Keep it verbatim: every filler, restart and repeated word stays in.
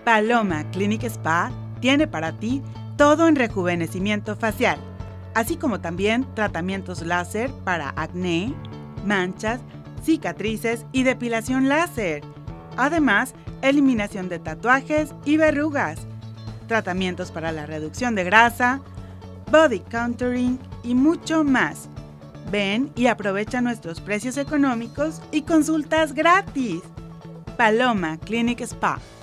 Paloma Clinic Spa tiene para ti todo en rejuvenecimiento facial, así como también tratamientos láser para acné, manchas, cicatrices y depilación láser. Además, eliminación de tatuajes y verrugas, tratamientos para la reducción de grasa, body contouring y mucho más. Ven y aprovecha nuestros precios económicos y consultas gratis. Paloma Clinic Spa.